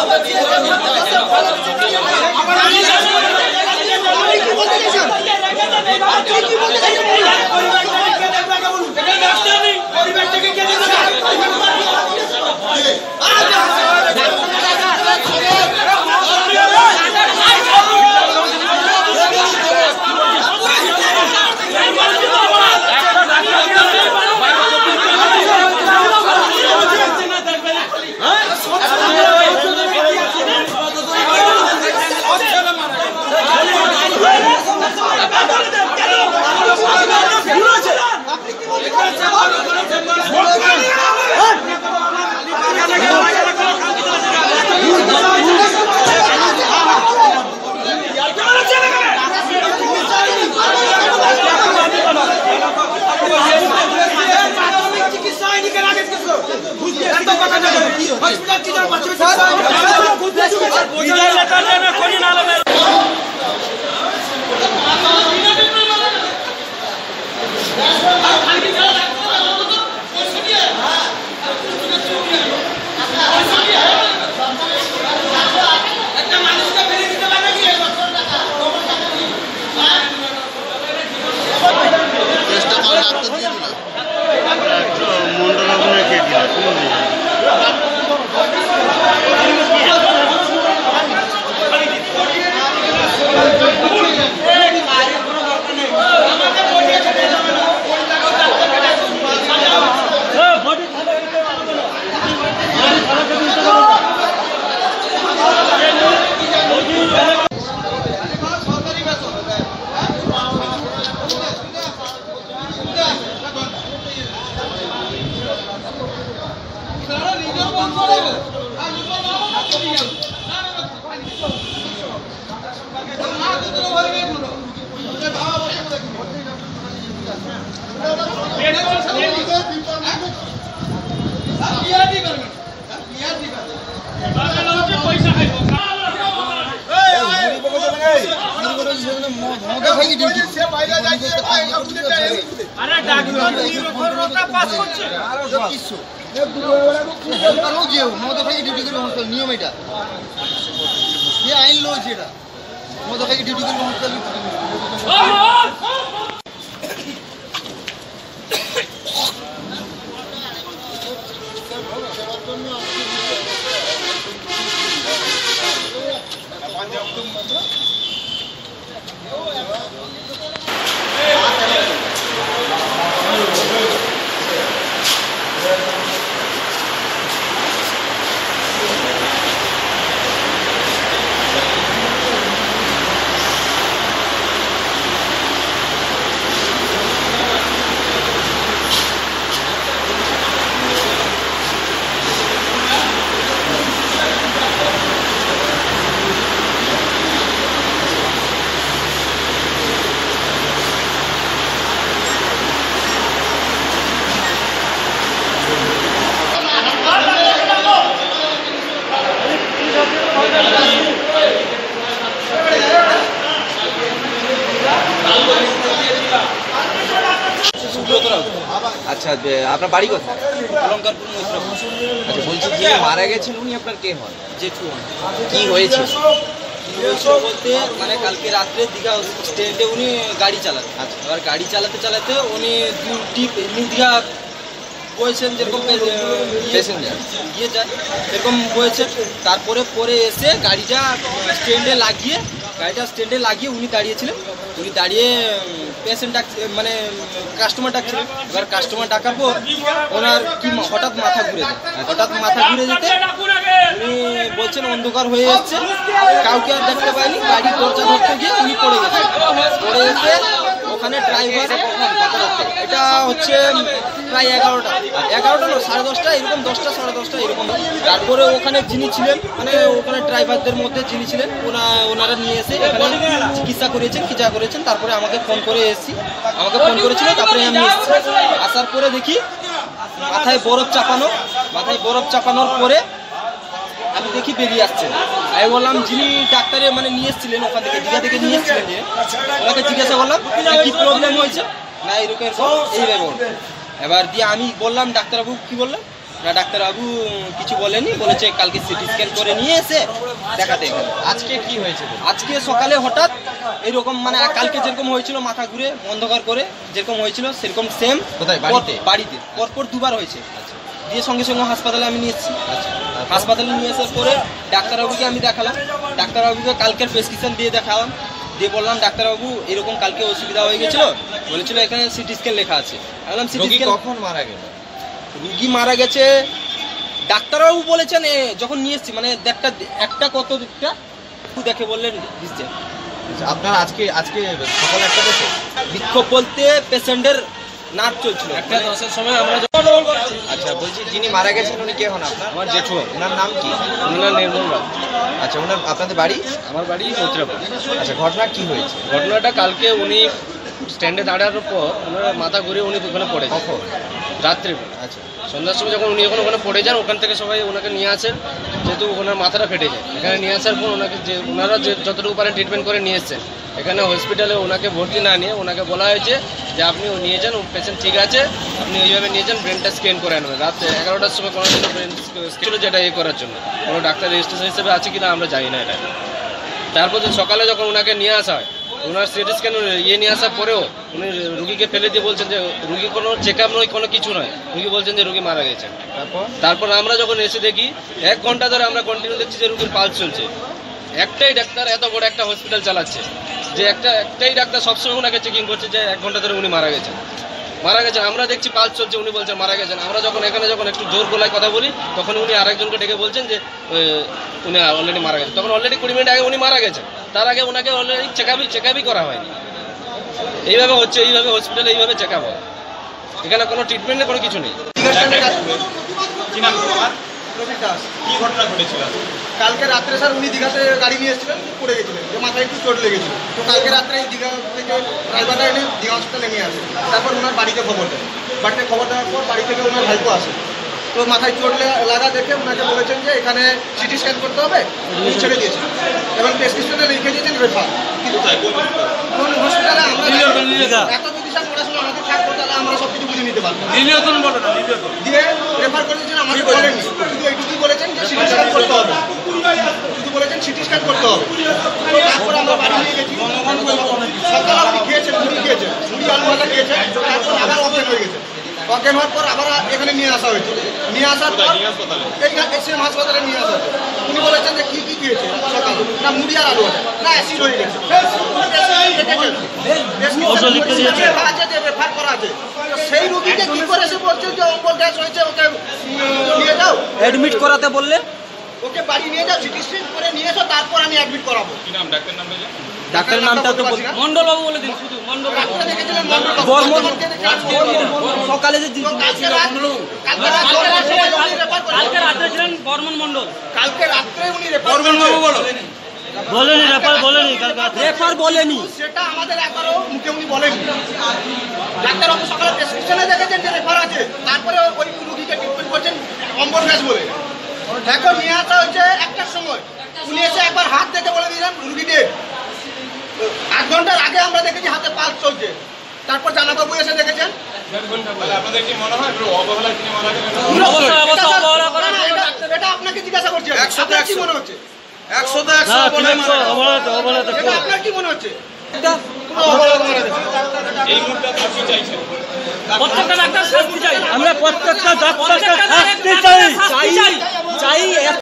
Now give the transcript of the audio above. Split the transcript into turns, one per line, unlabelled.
নিয়ম এটা আইন লো যেটা মদ খাইকে ডিউটি করবে হসপিটাল
আচ্ছা আপনার বাড়ি কোথায়? অলঙ্কারপুর মৈত্রপুর। আচ্ছা বলছি যে মারা গেছেন উনি আপনার কে হন? জেঠু। কি হয়েছে বলতে মানে কালকে রাত্রে দীঘা স্ট্যান্ডে উনি গাড়ি চালাতেন। আচ্ছা এবার গাড়ি চালাতে চালাতে উনি ডিউটি দীঘা বয়েছেন যেরকম প্যাসেঞ্জার গিয়ে যায় এরকম বয়েছেন। তারপরে পরে এসে গাড়িটা স্ট্যান্ডে লাগিয়ে উনি দাঁড়িয়েছিলেন। উনি দাঁড়িয়ে পেশেন্ট মানে কাস্টমার ডাকছিলেন। এবার কাস্টমার ডাকার পর ওনার কি হঠাৎ মাথা ঘুরে যায়। হঠাৎ মাথা ঘুরে যেতে উনি বলছেন অন্ধকার হয়ে যাচ্ছে, কাউকে আর দেখতে পাইনি। গাড়ির দরজা ধরতে গিয়ে উনি পড়ে গেছেন। পড়ে যেতে ওখানে ড্রাইভার এটা হচ্ছে প্রায় 11টা না 10:30 এরকম 10টা 10:30 এরকম। তারপরে ওখানে যিনি ছিলেন মানে ওখানে ড্রাইভারদের মধ্যে যিনি ছিলেন ওনারা নিয়ে এসে এখানে চিকিৎসা করেছেন। তারপরে আমাকে ফোন করেছিল। তারপরে আমি এসেছি। আসার পরে দেখি মাথায় বরফ চাপানোর পরে আমি দেখি বেরিয়ে আসছে। আমি বললাম যিনি ডাক্তারে মানে নিয়ে এসেছিলেন ওখান থেকে দীঘা থেকে নিয়ে এসেছিলেন যে ওনাকে জিজ্ঞাসা করলাম কি প্রবলেম হয়েছে না এরকম এইভাবে বলল। এবার দিয়ে আমি বললাম ডাক্তারবাবু কি বললেন না ডাক্তারবাবু কিছু বলেনি, বলেছে কালকে সিটি স্ক্যান করে নিয়ে এসে দেখাতে।
আজকে কি হয়েছে?
আজকে সকালে হঠাৎ এইরকম মানে কালকে যেরকম হয়েছিল মাথা ঘুরে অন্ধকার করে যেরকম হয়েছিল সেরকম সেম।
কোথায়? বাড়িতে?
বাড়িতে পরপর দুবার হয়েছে। দিয়ে সঙ্গে সঙ্গে হাসপাতালে আমি নিয়ে এসেছি। হাসপাতালে নিয়ে আসার পরে ডাক্তারবাবুকে আমি দেখালাম। ডাক্তারবাবুকে কালকের প্রেসক্রিপশন দিয়ে দেখালাম, দিয়ে বললাম ডাক্তারবাবু এরকম কালকে অসুবিধা হয়ে গেছিলো, বলেছিল এখানে সিটি স্ক্যান লেখা আছে। বললাম সিটি স্ক্যান
কখন মারা গেল?
রুগী মারা গেছে ডাক্তারবাবু বলেছেন যখন নিয়ে এসেছি মানে একটা কত দিকটা দেখে বললেন দিচ্ছে।
আপনার আজকে সকালে একটা পেশে
বিক্ষোভ বলতে পেশেন্টের নার্ভ চলছিল 1:10 এর সময় আমরা।
আচ্ছা বলছি যিনি মারা গেছেন উনি কে হন আপনার?
আমার জেঠু।
ওনার নাম কি?
ওনার নির্মল রায়।
আচ্ছা আপনাদের বাড়ি?
আমার বাড়ি মৈত্রাপুর।
আচ্ছা ঘটনা কি হয়েছে?
ঘটনাটা কালকে উনি স্ট্যান্ডে দাঁড়ানোর পর ওনার মাথা ঘুরে উনি ওখানে পড়ে যান
কখন?
রাত্রে।
আচ্ছা
সন্ধ্যার সময় যখন উনি ওখানে পড়ে যান ওখান থেকে সবাই ওনাকে নিয়ে আসেন, যেহেতু ওনার মাথাটা ফেটে যায়। এখানে নিয়ে আসার পর ওনাকে ওনারা যতটুকু পারেন ট্রিটমেন্ট করে নিয়ে এসেছেন। এখানে হসপিটালে ওনাকে ভর্তি না নিয়ে ওনাকে বলা হয়েছে যে আপনি নিয়ে যান, পেশেন্ট ঠিক আছে, আপনি ওইভাবে নিয়ে যান, ব্রেনটা স্ক্যান করে আনবেন। রাত 11টার সময় কোনো ব্রেন স্ক্যান যেটা করার জন্য কোনো ডাক্তার রেজিস্ট্রেশন হিসেবে আছে কিনা আমরা জানি না এটা। তারপর সকালে যখন ওনাকে নিয়ে আসা হয়, ওনার সিটি স্ক্যান নিয়ে আসার পরেও উনি রুগীকে ফেলে দিয়ে বলছেন যে রুগী কোনো চেক আপ নয়, কোনো কিছু নয়, রুগী বলছেন যে রুগী মারা গেছেন। তারপর আমরা যখন এসে দেখি 1 ঘন্টা ধরে আমরা কন্টিনিউ দেখছি যে রুগীর পালস চলছে। একটাই ডাক্তার এত বড় একটা হসপিটাল চালাচ্ছে যে একটাই ডাক্তার সবসময় ওনাকে চেকিং করছে যে 1 ঘন্টা ধরে উনি মারা গেছেন। আমরা দেখছি পালস চলছে, উনি বলছেন মারা গেছেন। আমরা যখন একটু জোর গলায় কথা বলি তখন উনি আরেকজনকে ডেকে বলছেন যে উনি অলরেডি মারা গেছেন। তখন অলরেডি 20 মিনিট আগে উনি মারা গেছেন, তার আগে ওনাকে অলরেডি চেক আপই করা হয়নি। এইভাবে হচ্ছে, এইভাবে হসপিটালে এইভাবে চেক আপ হয়, এখানে কোনো ট্রিটমেন্টের কোনো কিছু নেই।
কি ঘটনা ঘটেছিল? কালকে রাত্রে স্যার উনি দীঘাতে গাড়ি নিয়ে এসেছিলেন, পড়ে গেছিলেন, যে মাথায় একটু চোট লেগেছিল। তো কালকে রাত্রে দীঘা থেকে ড্রাইভারটা এনে দীঘা হসপিটালে নিয়ে আসে। তারপর ওনার বাড়িতে খবর দেয়। বাড়িতে খবর দেওয়ার পর বাড়ি থেকে ওনার ভাইপো আসে। তো মাথায় চোট লাগা দেখে ওনাকে বলেছেন যে এখানে সিটি স্ক্যান করতে হবে, উনি ছেড়ে দিয়েছেন এবং প্রেসক্রিপশনে লিখে দিয়েছেন রেফার। কিন্তু হসপিটালে আমরা এত যদি স্যার পড়াশোনা আমাদের থাকতো তাহলে আমরা সব কিছু বুঝে নিতে পারতাম। দিয়ে রেফার করে দিয়েছেন, আমাকে বলেননি, শুধু এইটুকুই বলেছেন যে সিটি স্ক্যান করতে হবে, শুধু বলেছেন সিটি স্ক্যান করতে হবে। তো তারপর আমরা বাড়ি নিয়ে গেছি। সকালে আপনি খেয়েছেন, মুড়ি আলু ভাজা খেয়েছেন, তারপর আবার অজ্ঞান হয়ে গেছে। অজ্ঞান হওয়ার পর আবার এখানে নিয়ে আসা হয়েছে। নিয়ে আসার পর এই এসএম হাসপাতালে নিয়ে আসা হয়েছে। উনি বলেছেন যে কি খেয়েছে সকাল? না মুড়ি আর আলু ভাজা, না অ্যাসিড হয়ে গেছে। রেফার করা আছে। সেই রুগীকে কি করে সে বলছে যে অম্বল গ্যাস হয়েছে, ওকে নিয়ে যাও
অ্যাডমিট করাতে বললে,
ওকে বাড়ি নিয়ে যাও, সিটি স্ক্যান করে নিয়ে এসো, তারপর আমি অ্যাডমিট করাবো।
কি নাম ডাক্তার নামটা? ডাক্তারের নামটা তো মন্ডল বাবু বলে দিন, শুধু মন্ডল বাবু। বর্মন সকালে যে
কালকে রাত্রে ছিলেন বর্মন মন্ডল।
কালকে রাত্রে উনি বর্মন বাবু
বলেনি রেফার বলেনি,
রেফার বলেনি,
সেটা আমাদের একবারও মুখে উনি বলেনি। ডাক্তারবাবু সকালে প্রেসক্রিপশনে দেখেছেন যে রেফার আছে, তারপরে ওই রুগীকে ট্রিটমেন্ট করছেন অম্বল গ্যাস বলে। এখন নিয়ে আসা হচ্ছে 1টার সময়, উনি এসে একবার হাত দেখে বলে দিলেন রুগী ডেড। 8 ঘন্টার আগে আমরা দেখেছি হাতে পালস চলছে, তারপর জানাবাবু এসে দেখেছেন। এটা আপনাকে জিজ্ঞাসা করছি, আপনার কি মনে হচ্ছে?
100
আপনার কি মনে হচ্ছে?
প্রত্যেকটা ডাক্তার শাস্তি চাই,
আমরা প্রত্যেকটা ডাক্তার
চাই।